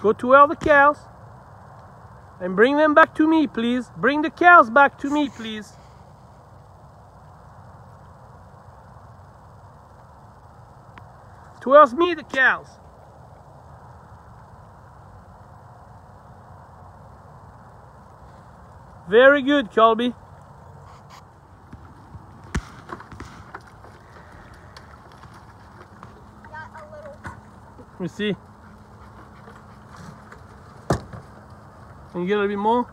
Go to where the cows. And bring them back to me, please. Bring the cows back to me, please. Towards me, the cows. Very good, Colby. Let me see. Can you get a little bit more?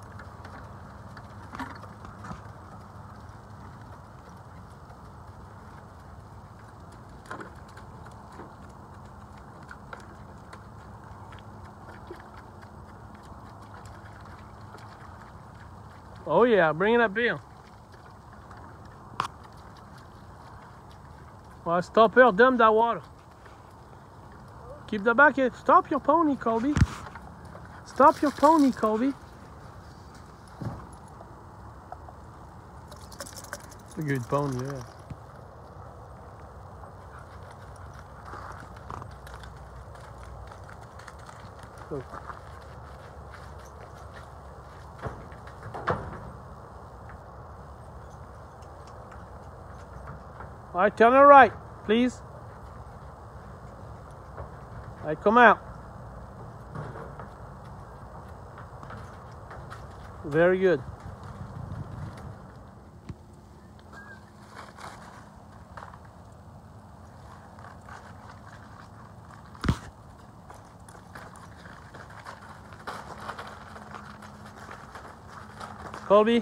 Oh yeah, bring it up here. Well, stop here, dump that water. Keep the bucket. Stop your pony, Colby. Stop your pony, Colby. It's a good pony, yeah. Go. All right, turn it right, please. All right, come out. Very good. Colby.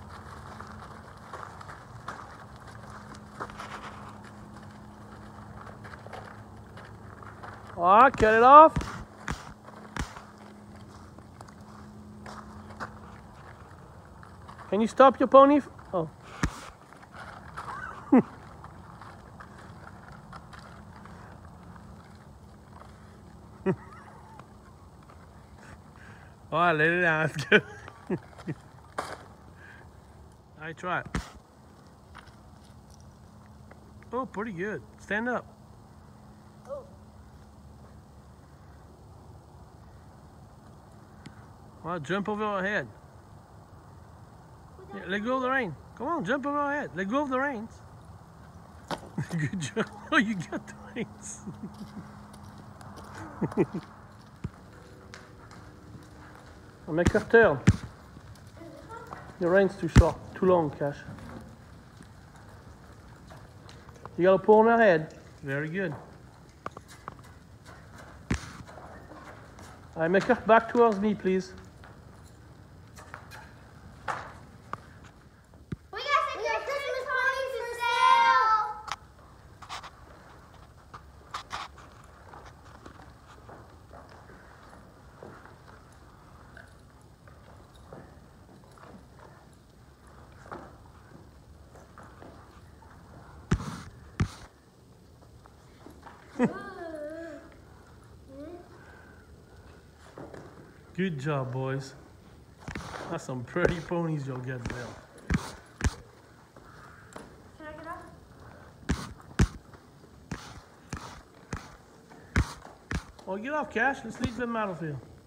All right, cut it off. Can you stop your pony? Oh. All right, let it down. Let's go. All right, try it. Oh, pretty good. Stand up. Oh. All right, jump over our head. Yeah, let go of the rein. Come on, jump over our head. Let go of the reins. Good job. Oh, you got the reins. I'll make her turn. Your reins too short, too long, Cash. You gotta pull on her head. Very good. All right, make her back towards me, please. Good job, boys. That's some pretty ponies you'll get there. Can I get up? Well, get off, Cash. Let's leave them out of here.